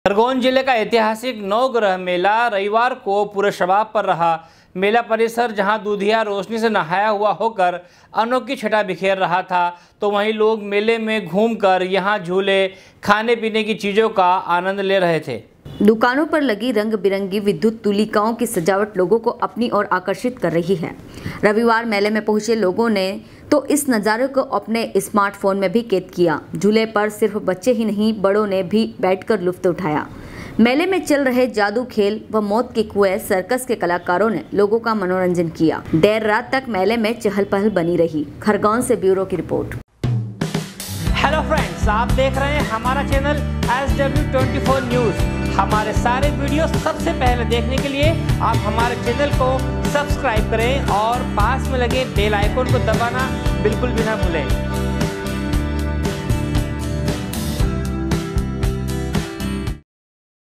खरगोन जिले का ऐतिहासिक नवग्रह मेला रविवार को पूरे शबाब पर रहा। मेला परिसर जहां दूधिया रोशनी से नहाया हुआ होकर अनोखी छटा बिखेर रहा था, तो वहीं लोग मेले में घूमकर यहां झूले, खाने पीने की चीज़ों का आनंद ले रहे थे। दुकानों पर लगी रंग बिरंगी विद्युत तुलिकाओं की सजावट लोगों को अपनी ओर आकर्षित कर रही है। रविवार मेले में पहुंचे लोगों ने तो इस नज़ारे को अपने स्मार्टफोन में भी कैद किया। झूले पर सिर्फ बच्चे ही नहीं, बड़ों ने भी बैठकर लुत्फ उठाया। मेले में चल रहे जादू खेल व मौत के कुएं सर्कस के कलाकारों ने लोगों का मनोरंजन किया। देर रात तक मेले में चहल पहल बनी रही। खरगोन से ब्यूरो की रिपोर्ट। हेलो फ्रेंड्स, आप देख रहे हैं हमारा चैनल SW24 न्यूज़। हमारे सारे वीडियो सबसे पहले देखने के लिए आप हमारे चैनल को सब्सक्राइब करें और पास में लगे बेल आइकन को दबाना बिल्कुल भी ना भूलें।